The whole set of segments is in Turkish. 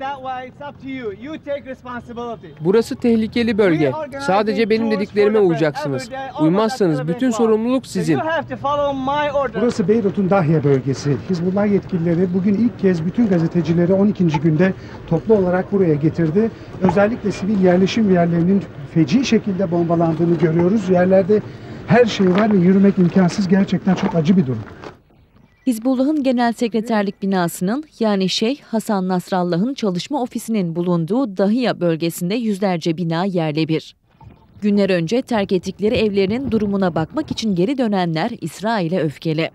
Burası tehlikeli bölge. Sadece benim dediklerime uyacaksınız. Uymazsanız bütün sorumluluk sizin. Burası Beyrut'un Dahya bölgesi. Hizbullah yetkilileri bugün ilk kez bütün gazetecileri 12. günde toplu olarak buraya getirdi. Özellikle sivil yerleşim yerlerinin feci şekilde bombalandığını görüyoruz. Yerlerde her şey var ve yürümek imkansız. Gerçekten çok acı bir durum. Hizbullah'ın genel sekreterlik binasının, yani Şeyh Hasan Nasrallah'ın çalışma ofisinin bulunduğu Dahya bölgesinde yüzlerce bina yerle bir. Günler önce terk ettikleri evlerinin durumuna bakmak için geri dönenler İsrail'e öfkeli.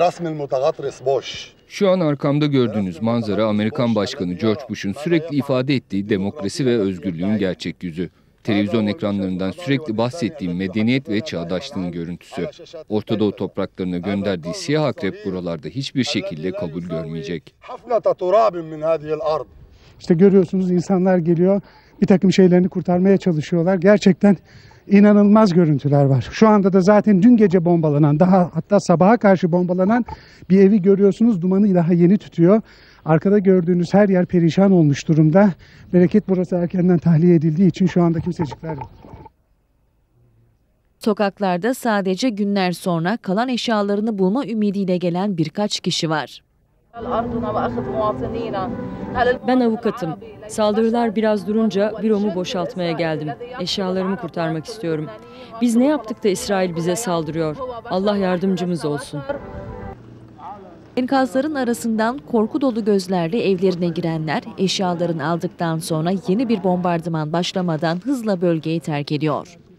Şu an arkamda gördüğünüz manzara Amerikan Başkanı George Bush'un sürekli ifade ettiği demokrasi ve özgürlüğün gerçek yüzü. Televizyon ekranlarından sürekli bahsettiğim medeniyet ve çağdaşlığın görüntüsü. Orta Doğu topraklarına gönderdiği siyah akrep buralarda hiçbir şekilde kabul görmeyecek. İşte görüyorsunuz, insanlar geliyor, bir takım şeylerini kurtarmaya çalışıyorlar. Gerçekten inanılmaz görüntüler var. Şu anda da zaten dün gece bombalanan, hatta sabaha karşı bombalanan bir evi görüyorsunuz. Dumanı daha yeni tütüyor. Arkada gördüğünüz her yer perişan olmuş durumda. Bereket burası erkenden tahliye edildiği için şu anda kimsecikler yok. Sokaklarda sadece günler sonra kalan eşyalarını bulma ümidiyle gelen birkaç kişi var. Ben avukatım. Saldırılar biraz durunca büromu boşaltmaya geldim. Eşyalarımı kurtarmak istiyorum. Biz ne yaptık da İsrail bize saldırıyor? Allah yardımcımız olsun. Enkazların arasından korku dolu gözlerle evlerine girenler eşyalarını aldıktan sonra yeni bir bombardıman başlamadan hızla bölgeyi terk ediyor.